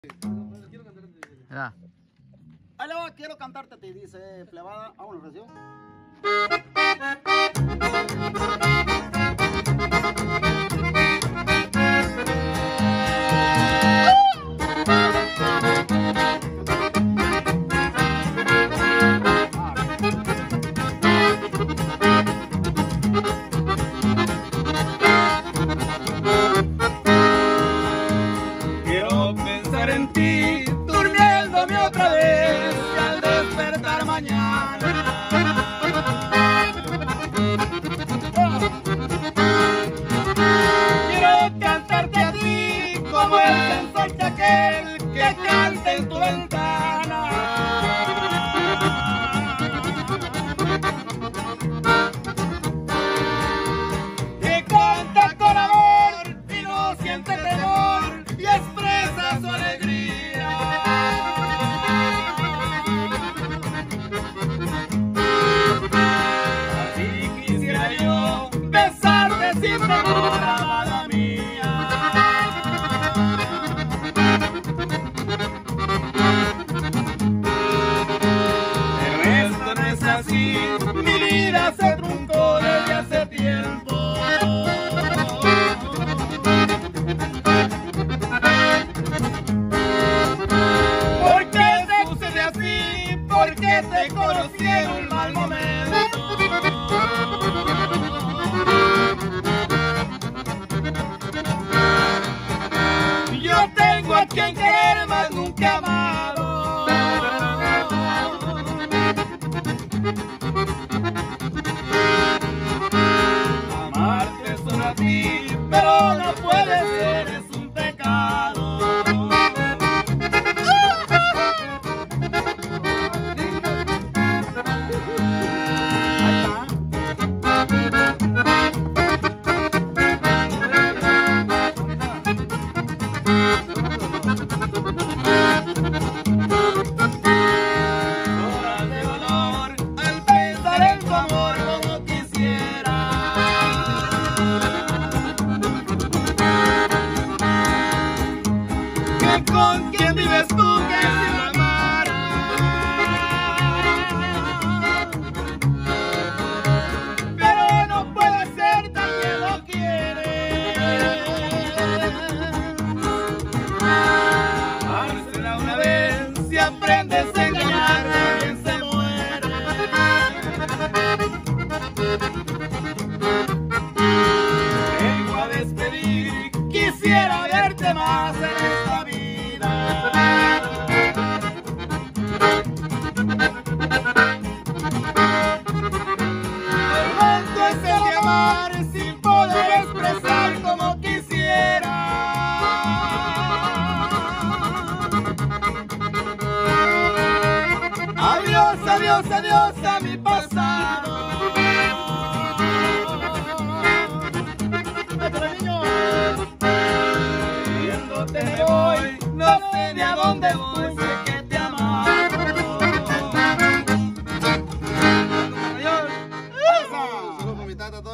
Ya. Ahí le va, quiero cantarte, te dice plebada. Vámonos, recio. Quiero pensar en ti, durmiéndome otra vez, y al despertar mañana. Quiero cantarte a ti, como el cantor de aquel que canta en tu ventana. Que canta con amor y no siente temor y expresa su alegría. Así quisiera yo besarte sin temor, amada mía. Pero esto no es así, mi vida se truncó desde hace tiempo. ¿Por qué te sucede así? ¿Por qué te conocí en un mal momento? Yo tengo a quien querer, mas nunca amado. Amarte solo a ti, pero no puede ser, es un pecado. Horas de dolor al pensar en tu amor como quisiera. Que con quien vives tú que si me amara. Pero no puede ser, también lo quiere. Dársela una vez, si aprendes a engañar, también se muere. Vengo a despedir, quisiera verte más en esta vida. Cuánto es el de amar sin poder expresar como quisiera. Adiós, adiós, adiós a mi pasado. Viéndote me voy, no sé ni a dónde voy, sé que